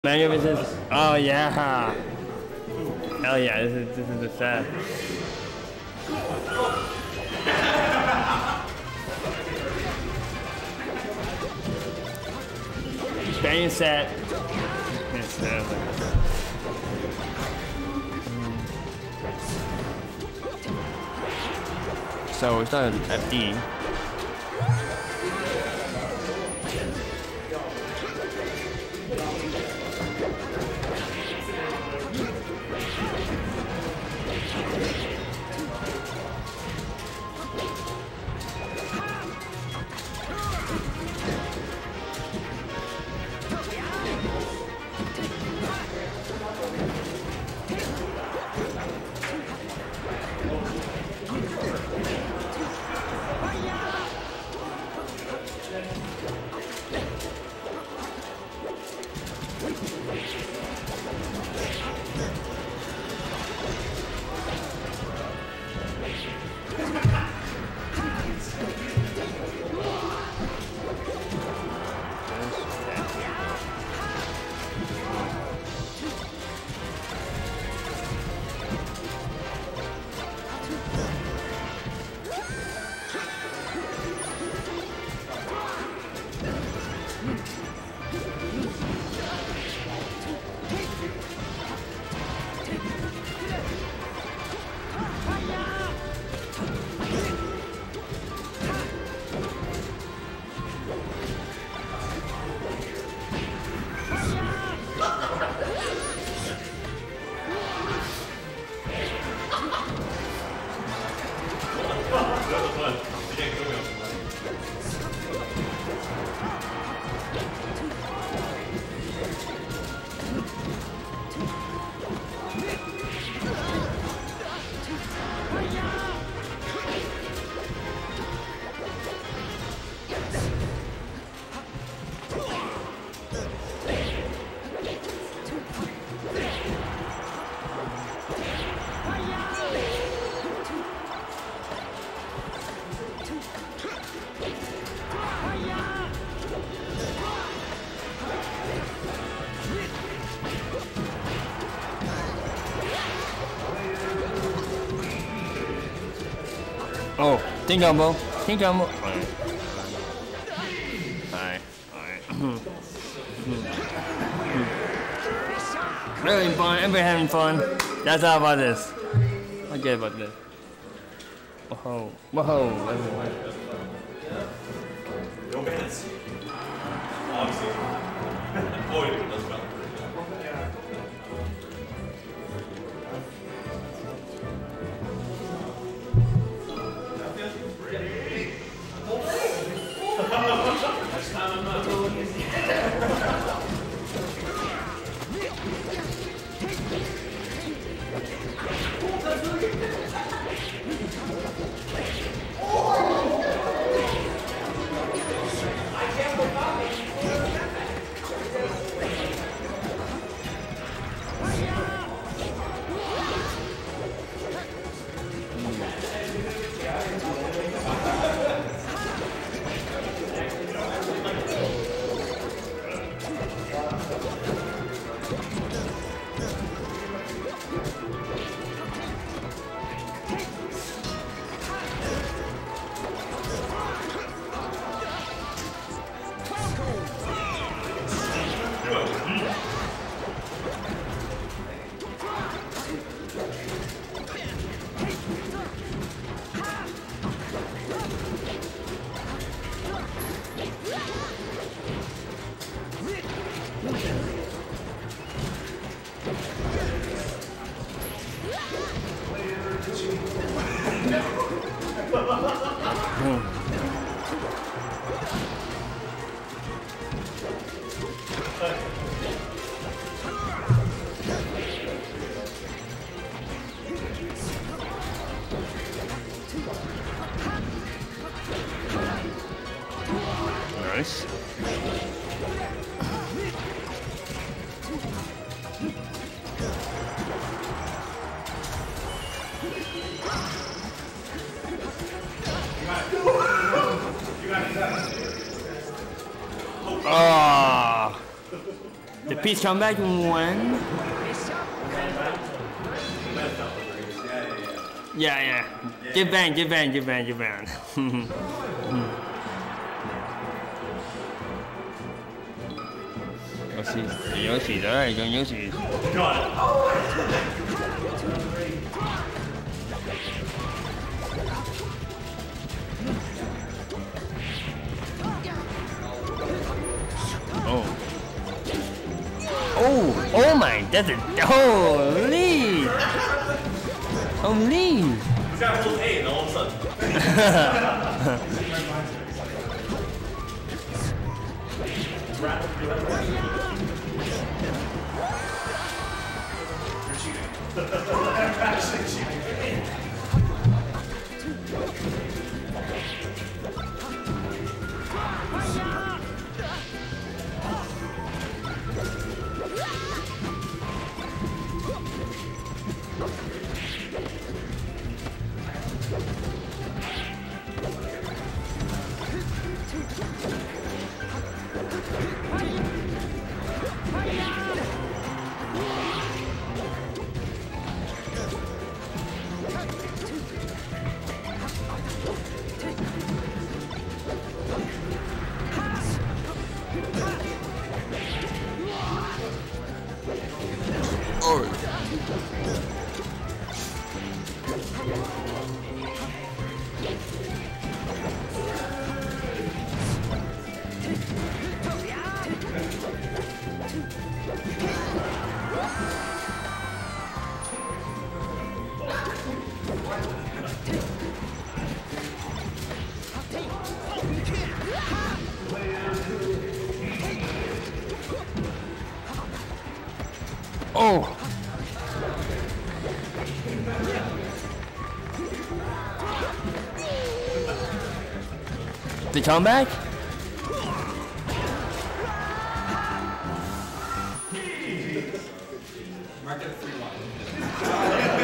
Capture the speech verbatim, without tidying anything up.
Manual resistance. Oh yeah. Hell yeah, this is this is the set. Bang set. Yes, uh, so we started F D. Oh, King combo. King combo. Alright. Alright. Alright. Really fun. Everybody having fun. That's all about this. Forget about this. Whoa. Whoa. Romance. Obviously. Avoid those boundaries. Nice. Ah, the Please come back one. Yeah, yeah. Get banned, get banned, get banned, get banned.游戏游戏的一种游戏。Oh. Oh, oh my, that's it. Holy! Holy! 这样说 A 然后胜。 Oh! The comeback? Mark it three one.